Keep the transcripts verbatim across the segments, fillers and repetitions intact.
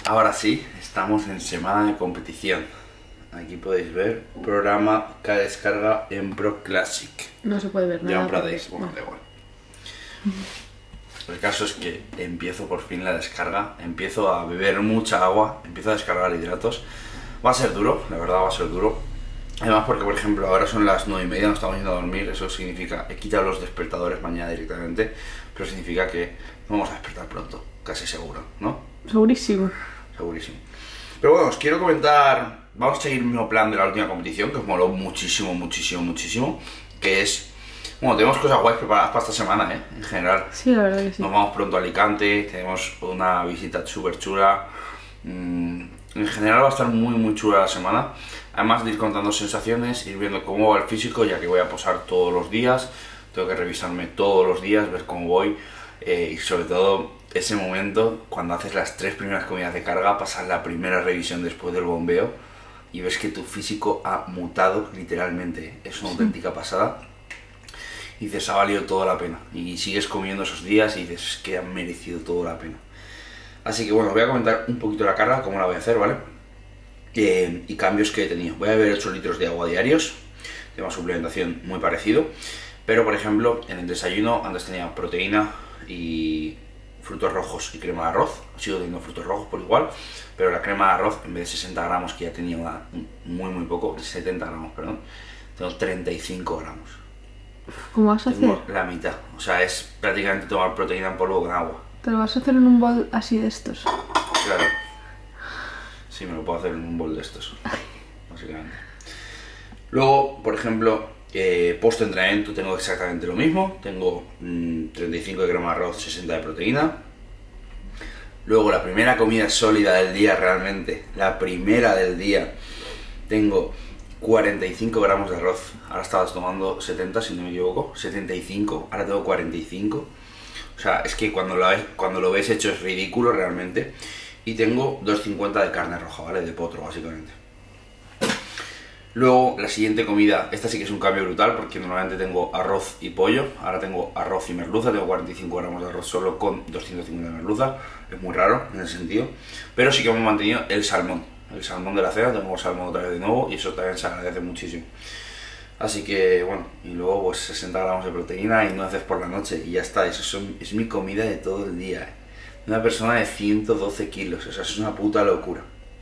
Ahora sí, estamos en semana de competición. Aquí podéis ver programa que descarga en Pro Classic. No se puede ver nada. Ya un porque- Prades, bueno, da igual. El caso es que empiezo por fin la descarga, empiezo a beber mucha agua, empiezo a descargar hidratos. Va a ser duro, la verdad va a ser duro. Además porque, por ejemplo, ahora son las nueve y media, nos estamos yendo a dormir, eso significa, he quitado los despertadores mañana directamente, pero significa que no vamos a despertar pronto, casi seguro, ¿no? Segurísimo. Segurísimo. Pero bueno, os quiero comentar, vamos a seguir el mismo plan de la última competición, que os moló muchísimo, muchísimo, muchísimo, que es, bueno, tenemos cosas guays preparadas para esta semana, ¿eh? En general. Sí, la verdad que sí. Nos vamos pronto a Alicante, tenemos una visita súper chula. Mm, en general va a estar muy muy chula la semana. Además de ir contando sensaciones, ir viendo cómo va el físico, ya que voy a posar todos los días. Tengo que revisarme todos los días, ver cómo voy. Eh, y sobre todo ese momento, cuando haces las tres primeras comidas de carga, pasas la primera revisión después del bombeo y ves que tu físico ha mutado literalmente. Es una Sí. auténtica pasada. Y dices, ha valido toda la pena. Y sigues comiendo esos días y dices que ha merecido toda la pena. Así que bueno, voy a comentar un poquito la carga, cómo la voy a hacer, ¿vale? Eh, y cambios que he tenido. Voy a beber ocho litros de agua diarios, tema suplementación muy parecido. Pero por ejemplo, en el desayuno antes tenía proteína y frutos rojos y crema de arroz. Sigo teniendo frutos rojos por igual, pero la crema de arroz, en vez de sesenta gramos, que ya tenía una, muy muy poco, setenta gramos, perdón, tengo treinta y cinco gramos. ¿Cómo vas a Tengo hacer? la mitad, o sea, es prácticamente tomar proteína en polvo con agua. ¿Te lo vas a hacer en un bol así de estos? Claro. Sí, me lo puedo hacer en un bol de estos, básicamente. Luego, por ejemplo, eh, post-entrenamiento tengo exactamente lo mismo. Tengo mmm, treinta y cinco de crema de arroz, sesenta de proteína. Luego, la primera comida sólida del día realmente, la primera del día, tengo cuarenta y cinco gramos de arroz. Ahora estabas tomando setenta, si no me equivoco, setenta y cinco, ahora tengo cuarenta y cinco. O sea, es que cuando lo ves, cuando lo ves hecho es ridículo realmente. Y tengo doscientos cincuenta de carne roja, ¿vale? De potro, básicamente. Luego, la siguiente comida, esta sí que es un cambio brutal, porque normalmente tengo arroz y pollo. Ahora tengo arroz y merluza, tengo cuarenta y cinco gramos de arroz solo con doscientos cincuenta de merluza. Es muy raro en ese sentido. Pero sí que hemos mantenido el salmón. El salmón de la cena, tengo salmón otra vez de nuevo y eso también se agradece muchísimo. Así que, bueno, y luego pues sesenta gramos de proteína y nueces por la noche y ya está. Eso son, es mi comida de todo el día, ¿eh? Una persona de ciento doce kilos, o sea, es una puta locura.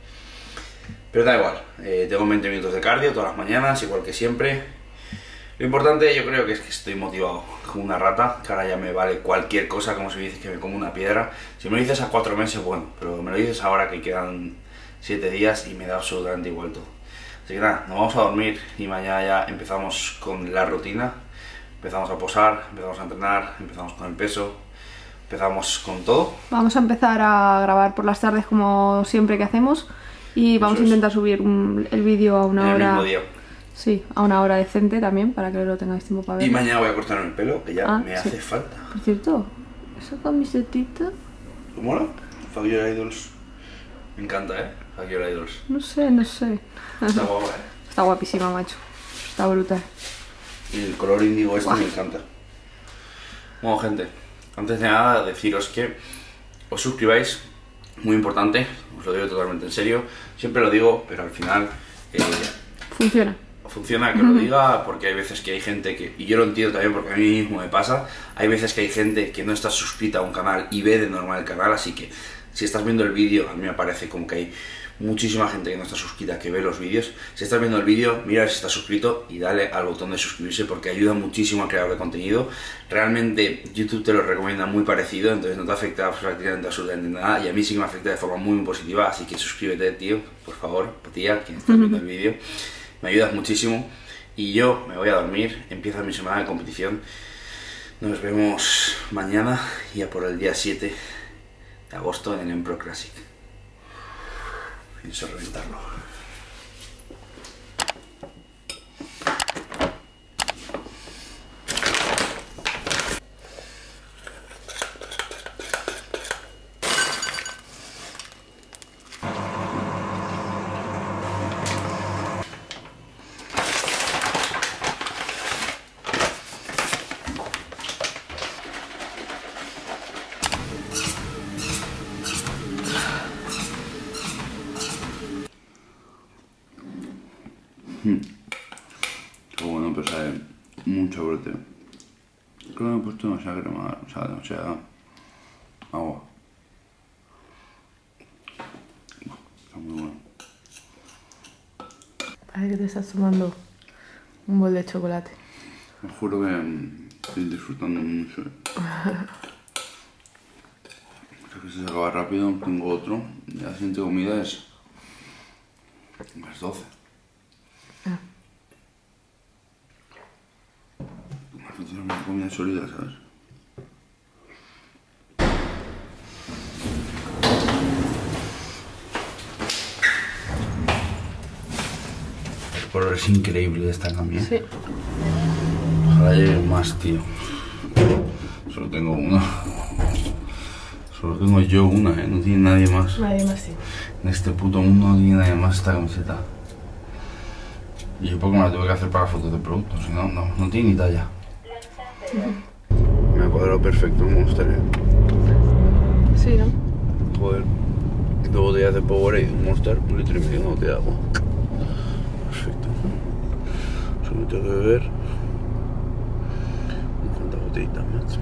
Pero da igual, eh, tengo veinte minutos de cardio todas las mañanas, igual que siempre. Lo importante yo creo que es que estoy motivado como una rata, que ahora ya me vale cualquier cosa, como si me dices que me como una piedra. Si me lo dices a cuatro meses, bueno, pero me lo dices ahora que quedan siete días y me da absolutamente igual todo. Así que nada, nos vamos a dormir y mañana ya empezamos con la rutina. Empezamos a posar, empezamos a entrenar, empezamos con el peso, empezamos con todo. Vamos a empezar a grabar por las tardes como siempre que hacemos y vamos Eso a es. intentar subir un- el vídeo a una En el hora. mismo día. Sí, a una hora decente también para que lo tengáis tiempo para ver. Y mañana voy a cortarme el pelo, que ya Ah, me sí. hace falta. Por cierto, esa camisetita, ¿Te mola? Fuck Your Idols. Me encanta, ¿eh? Fuck Your Idols. no sé, no sé. Está guapa, ¿eh? Está guapísima, macho. Está brutal. Y el color índigo este me encanta. Bueno, gente, antes de nada deciros que os suscribáis, muy importante, os lo digo totalmente en serio. Siempre lo digo, pero al final eh, Funciona. funciona que lo diga, porque hay veces que hay gente que, y yo lo entiendo también porque a mí mismo me pasa, hay veces que hay gente que no está suscrita a un canal y ve de normal el canal, así que si estás viendo el vídeo, a mí me parece como que hay muchísima gente que no está suscrita que ve los vídeos. Si estás viendo el vídeo, mira si estás suscrito y dale al botón de suscribirse porque ayuda muchísimo al creador de contenido. Realmente YouTube te lo recomienda muy parecido, entonces no te afecta prácticamente absolutamente nada y a mí sí que me afecta de forma muy, muy positiva, así que suscríbete, tío, por favor, tía, quien estás viendo el vídeo. Me ayudas muchísimo y yo me voy a dormir, empieza mi semana de competición. Nos vemos mañana y a por el día siete de agosto en el Pro Classic. Pienso reventarlo. Qué bueno, pero sabe mucho brote. Creo que me he puesto demasiada crema, o sea, demasiada agua. Está muy bueno. Parece que te estás tomando un bol de chocolate. Os juro que estoy disfrutando mucho. Creo que se acaba rápido, tengo otro. La siguiente comida es las doce. Ah. Las doce es una comida sólida, ¿sabes? El color es increíble de esta camisa. Sí. Ojalá lleve más, tío. Solo tengo una. Solo tengo yo una, ¿eh? No tiene nadie más. Nadie más, sí. En este puto mundo no tiene nadie más esta camiseta. Y yo porque me la tuve que hacer para fotos de productos, si no, no, no tiene ni talla. Me ha cuadrado perfecto el Monster, ¿eh? Sí, ¿no? Joder. Dos botellas de Powerade, un Monster, un litro y medio, una botella de agua. Perfecto. Solo tengo que beber unas cuantas botellitas más.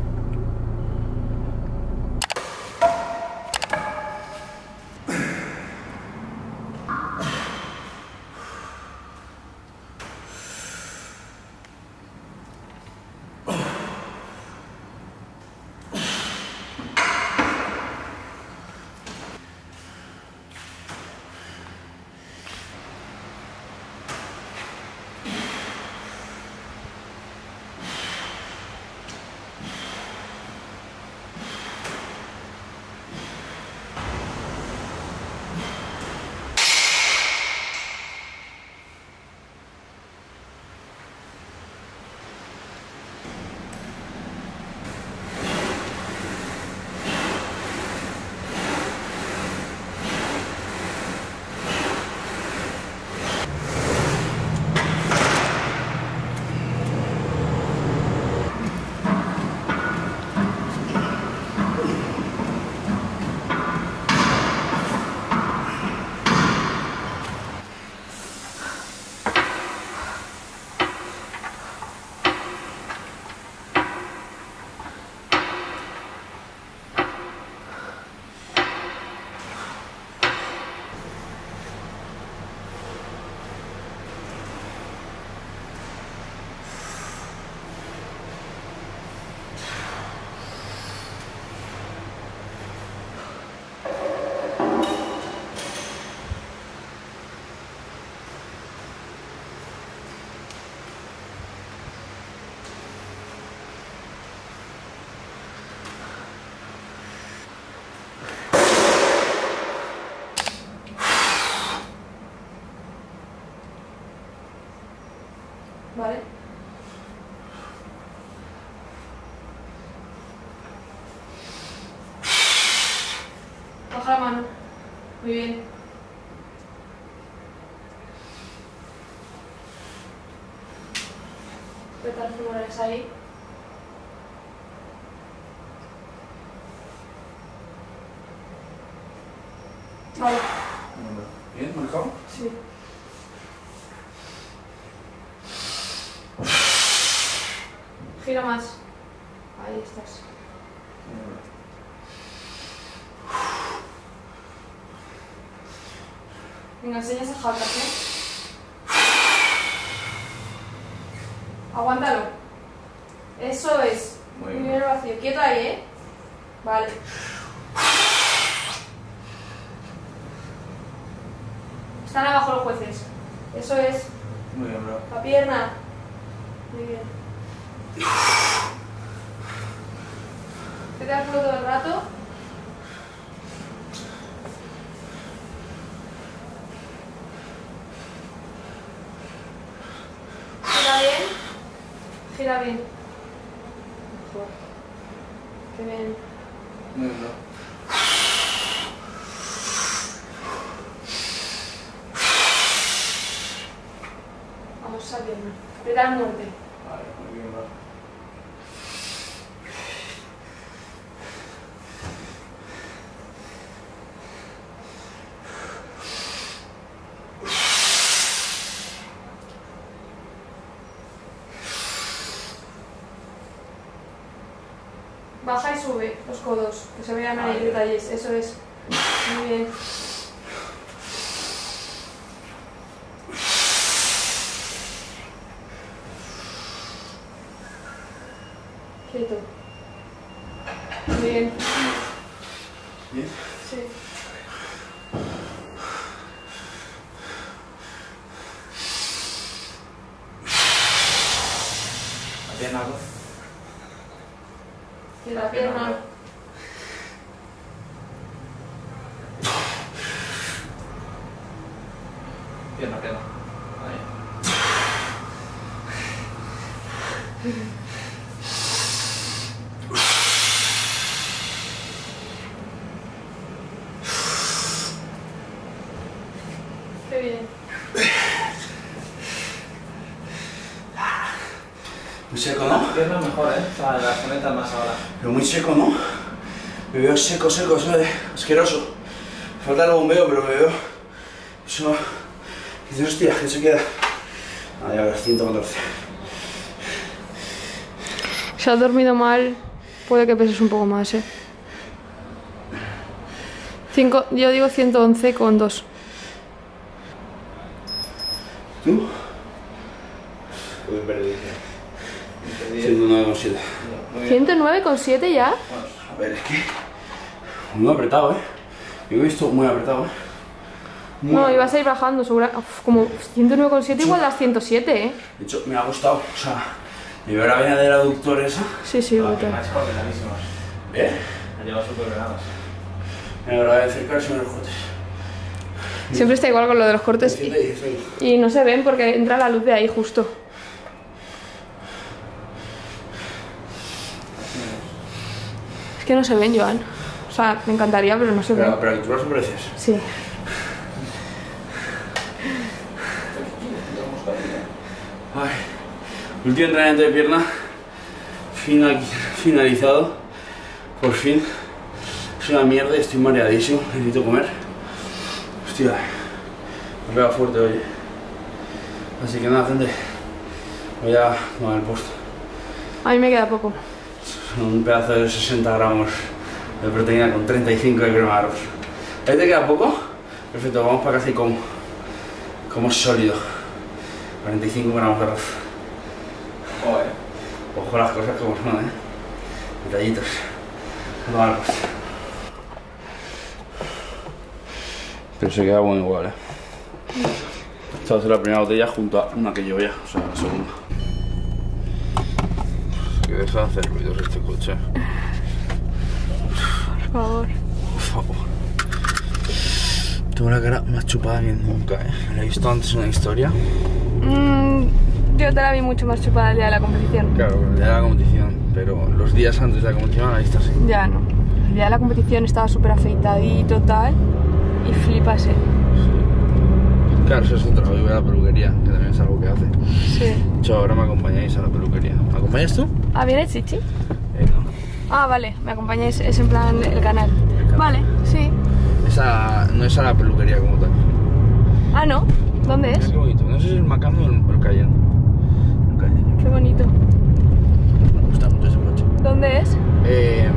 Vale. Baja la mano. Muy bien. Apretar los pulmones ahí. Vale. ¿Bien, marcado? Sí. Gira más. Ahí estás. Venga, enseña esas jacas, ¿eh? Aguántalo. Eso es. Muy Muy bien. bien el vacío. Quieto ahí, ¿eh? Vale. Están abajo los jueces. Eso es. Muy bien, bro. La pierna. Muy bien. ¿Te quedas solo todo el rato? Gira bien. Gira bien. Mejor. Qué bien. Muy bien, bro. Vamos a esa pierna. Apretar muerte. Vale, muy bien, bro. baja y sube los codos, que se vean ahí detalles, eso es. Muy bien. Quieto. Muy bien. ¿Bien? Sí. ¿La pierna? Y la pierna. Pierna, pierna. Ahí. Qué bien. Muy seco, ¿no? Pierna mejor, ¿eh? O sea, las conectas más ahora. Pero muy seco, ¿no? Me veo seco, seco, eso es asqueroso. Falta el bombeo, pero me veo... Eso... Dices, hostia, que se queda... Ah, ya ves, ciento catorce. Si has dormido mal, puede que peses un poco más, ¿eh? Cinco, yo digo ciento once con dos. ¿Tú? Uy, perdí. ciento nueve coma siete. ¿ciento nueve con siete ya? A ver, es que... Muy apretado, ¿eh? Yo he visto muy apretado, ¿eh? Muy No, apretado. ibas a ir bajando, segura... Uf, como ciento nueve con siete igual das ciento siete, ¿eh? De hecho, me ha costado, o sea... Me veo la vena del aductor esa. Sí, sí, Ah, brutal. me ha hecho ordenadísimos. ¿Eh? Me ha llevado súper ordenados. Me veo la vena cerca de los cortes. Siempre está igual con lo de los cortes y, ciento dieciséis. y no se ven porque entra la luz de ahí justo. Es que no se ven, Joan. O sea, me encantaría, pero no se ven. Pero, pero alturas son precias. Sí. Ay, último entrenamiento de pierna final, finalizado, por fin. Es una mierda y estoy mareadísimo, necesito comer. Hostia, me pega fuerte hoy. Así que nada, gente, voy a tomar el post. A mí me queda poco. Un pedazo de sesenta gramos de proteína con treinta y cinco de crema de arroz. ¿Ahí te queda poco? Perfecto, vamos para casa y como. Como sólido. cuarenta y cinco gramos de arroz. Joder. Ojo las cosas como son, ¿eh? Detallitos. Vamos al post. Pero se queda bueno igual, ¿eh? Esta va a ser la primera botella junto a una que llevo ya, o sea, la segunda. Que deja de hacer ruidos este coche. Por favor. Por favor. Tengo la cara más chupada que nunca, ¿eh? Me la he visto antes en una historia. Mm, yo te la vi mucho más chupada el día de la competición. Claro, el día de la competición, pero los días antes de la competición la he visto así. Ya no. El día de la competición estaba súper afeitadito tal y flipas, ¿eh? Claro, eso es otra, hoy voy a la peluquería, que también es algo que hace. Sí. De hecho, ahora me acompañáis a la peluquería. ¿Me acompañas tú? Ah, ¿viene Chichi? Eh, no. Ah, vale, me acompañáis, es en plan el canal. El canal. Vale, sí. Esa no es a la peluquería como tal. Ah, ¿no? ¿Dónde Mira es? qué bonito. No sé si es el Macano o el, el Cayenne. El Cayenne. Qué bonito. Me gusta mucho ese coche. ¿Dónde es? Eh,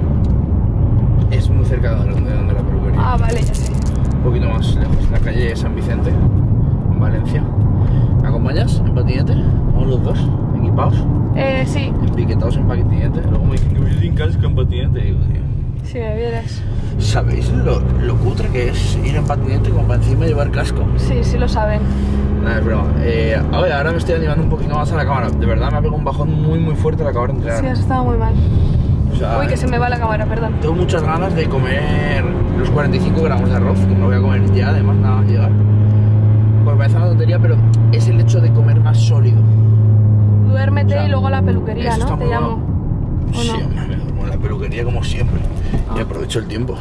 es muy cerca de donde, de donde la peluquería. Ah, vale, ya sé. Un poquito más lejos, en la calle San Vicente, en Valencia. ¿Me acompañas en patinete? Vamos los dos, equipados, Eh, sí, empiquetados en patinete. Luego me dicen que voy sin casco en patinete. Y digo, tío, si me vieras. ¿sabéis lo, lo cutre que es ir en patinete como para encima llevar casco? Sí, sí lo saben. Nada, es broma. Eh, ahora, ahora me estoy animando un poquito más a la cámara. De verdad me ha pegado un bajón muy muy fuerte al acabar de entrenar. Sí, has estado muy mal. O sea, Uy, que se me va la cámara, perdón. tengo muchas ganas de comer los cuarenta y cinco gramos de arroz, que me lo voy a comer ya, además nada más llegar. Pues me parece una tontería, pero es el hecho de comer más sólido. Duérmete O sea, y luego a la peluquería, eso está ¿no? Te muy llamo. ¿O no? Sí, me duermo en la peluquería como siempre. Ah. Y aprovecho el tiempo.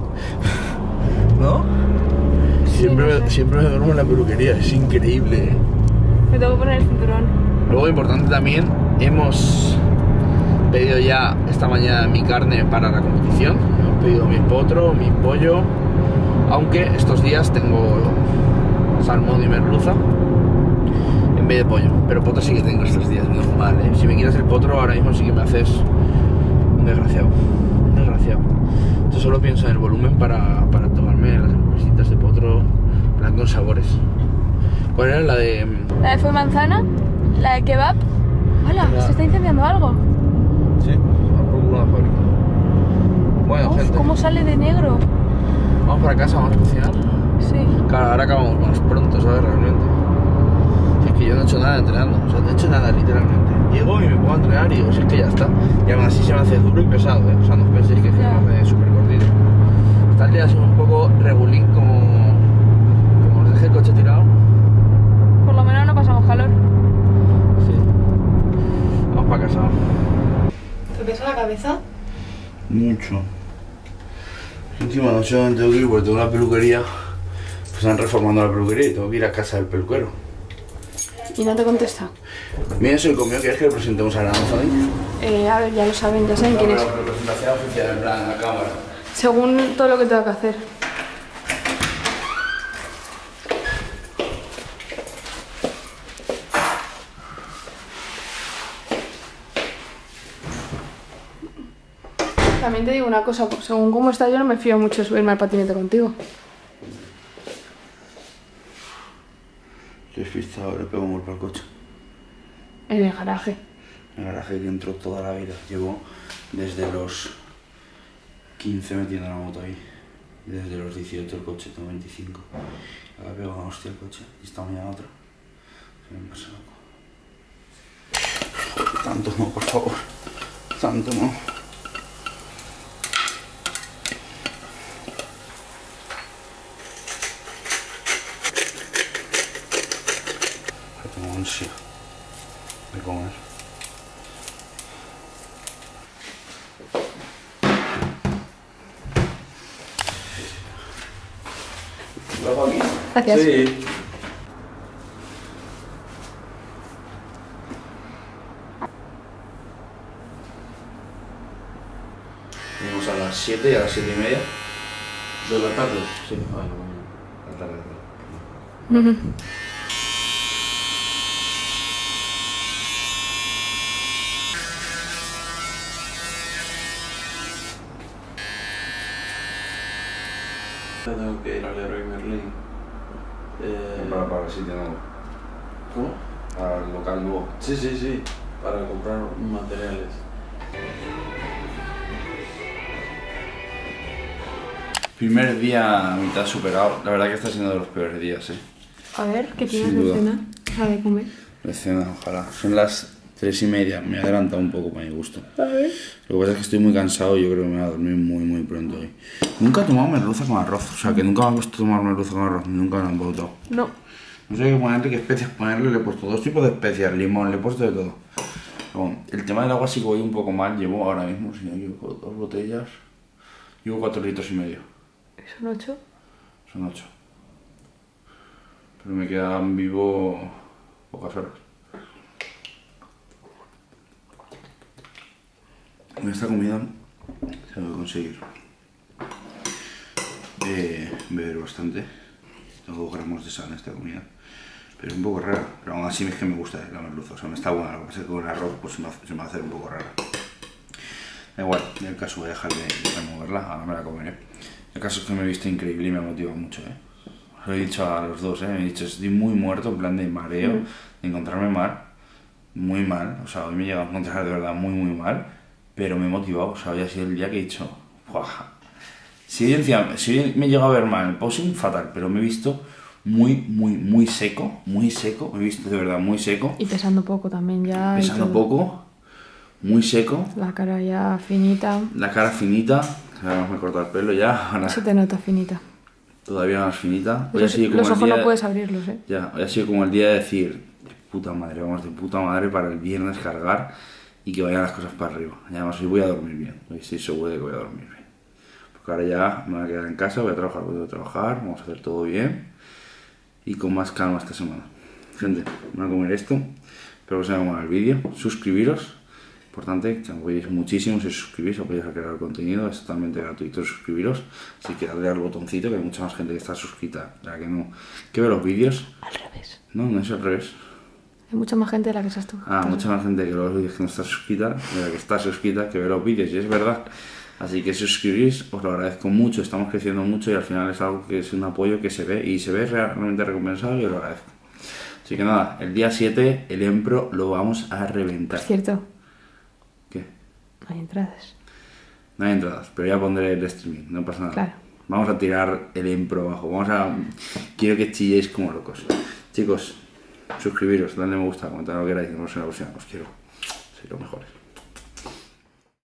¿No? Sí, Siempre, no me, sé. siempre me duermo en la peluquería, es increíble, ¿eh? Me tengo que poner el cinturón. Luego, importante también, hemos pedido ya esta mañana mi carne para la competición. Hemos pedido mi potro, mi pollo, aunque estos días tengo salmón y merluza en vez de pollo. Pero potro sí que tengo estos días, normal, ¿eh? Si me quieres el potro, ahora mismo sí que me haces Un desgraciado, un desgraciado. Yo solo pienso en el volumen para, para tomarme las hamburguesitas de potro, plan con sabores. ¿Cuál era la de...? La de fue manzana, la de kebab. ¡Hola! La... ¿Se está incendiando algo? Sí, por culo la fábrica. Bueno, Uf, gente. ¿cómo sale de negro? Vamos para casa, vamos a cocinar. Sí. Claro, ahora acabamos más pronto, ¿sabes? Realmente. Si es que yo no he hecho nada entrenando, o sea, no he hecho nada literalmente. Llego y me pongo a entrenar y digo, si es que ya está. Y aún así se me hace duro y pesado, ¿eh? O sea, no os penséis que es que Ya. me hace súper cortito. Está el día así un poco regulín, como... como os dejé el coche tirado. Por lo menos no pasamos calor. Sí. Vamos para casa. ¿Te pesa la cabeza? Mucho. Encima no sé dónde tengo que ir porque tengo una peluquería. Pues están reformando la peluquería y tengo que ir a casa del peluquero. ¿Y no te contesta? Mira, soy conmigo, ¿quieres que le presentemos a la Anthony? Eh, a ver, ya lo saben, ya saben quién es. La presentación oficial, en plan, en la cámara. Según todo lo que tengo que hacer. También te digo una cosa, pues, según cómo está yo no me fío mucho de subirme al patinete contigo. Estoy despistado, le pego un golpe al coche. En el garaje. En el garaje que entró toda la vida. Llevo desde los quince metiendo la moto ahí. Y desde los dieciocho el coche, tengo veinticinco. Ahora he pegado una hostia al coche y esta mañana otra. Se me pasa loco. Tanto no, por favor. Tanto no. Tengo ansia de comer. ¿Lo hago aquí? Gracias. Sí. Venimos a las siete y a las siete y media. ¿De la tarde? Sí, bueno, la tarde. Ujú. Tengo que ir al Leroy Merlin. Eh, Para, para el sitio nuevo. ¿Cómo? Para el local nuevo. Sí, sí, sí, para comprar materiales. Primer día a mitad superado. La verdad que está siendo de los peores días, eh. A ver, ¿qué tienes Sin de duda. cena? O sea, de comer. De cena, ojalá. Son las tres y media. Me he adelantado un poco para mi gusto. A ver. Lo que pasa es que estoy muy cansado y yo creo que me voy a dormir muy, muy pronto hoy. Nunca he tomado merluza con arroz. O sea, que nunca me han puesto a tomar merluza con arroz. Nunca me lo han pautado. No. No sé qué ponerle, qué especias ponerle. Le he puesto dos tipos de especias. Limón, le he puesto de todo. Bueno, el tema del agua sí que voy un poco mal. Llevo ahora mismo, si no me equivoco, dos botellas. Llevo cuatro litros y medio. ¿Son ocho? Son ocho. Pero me quedan vivo pocas horas. Con esta comida tengo que conseguir eh, beber bastante. Tengo dos gramos de sal en esta comida. Pero es un poco rara. Pero aún así es que me gusta la merluza. O sea, me está buena. Lo que pasa es que con el arroz pues, se, me, se me va a hacer un poco rara. Da igual, en el caso voy a dejar de, de removerla. Ahora me la comeré. El caso es que me he visto increíble y me ha motivado mucho, ¿eh? Os lo he dicho a los dos, ¿eh? Me he dicho, estoy muy muerto, en plan de mareo, mm. de encontrarme mal, muy mal. O sea, hoy me he llegado a encontrar de verdad muy, muy mal, pero me he motivado. O sea, hoy ha sido el día que he dicho, ¡buah! Si hoy, encima, si hoy me he llegado a ver mal, el posing, fatal, pero me he visto muy, muy, muy seco, muy seco. Me he visto de verdad muy seco. Y pesando poco también ya. Pesando poco, muy seco. La cara ya finita. La cara finita. Ahora me he cortado el pelo ya. Ahora se te nota finita. Todavía más finita. Hoy Los, ha sido como los ojos el día no puedes abrirlos, ¿eh? Ya, hoy ha sido como el día de decir, de puta madre, vamos de puta madre para el viernes cargar y que vayan las cosas para arriba. Y además hoy voy a dormir bien. Hoy estoy seguro de que voy a dormir bien. Porque ahora ya me voy a quedar en casa, voy a trabajar, voy a trabajar, vamos a hacer todo bien y con más calma esta semana. Gente, me voy a comer esto. Espero que os haya gustado el vídeo. Suscribiros. Importante, que apoyéis muchísimo si os suscribís, apoyáis a crear el contenido, es totalmente gratuito suscribiros, así que darle al botoncito, que hay mucha más gente que está suscrita, ya que no, que ve los vídeos. Al revés. No, no es al revés. Hay mucha más gente de la que estás tú. Ah, mucha más gente que los vídeos que no está suscrita, de la que está suscrita, que ve los vídeos, y es verdad. Así que si suscribís, os lo agradezco mucho, estamos creciendo mucho y al final es algo que es un apoyo que se ve y se ve realmente recompensado y os lo agradezco. Así que nada, el día siete el Empro lo vamos a reventar. Por cierto, ¿Qué? no hay entradas. No hay entradas, pero ya pondré el streaming, no pasa nada. Claro. Vamos a tirar el Empro abajo, vamos a... Quiero que chilléis como locos. Chicos, suscribiros, dadle me gusta, comentad lo que queráis, nos vemos en la próxima, os quiero, sois los mejores.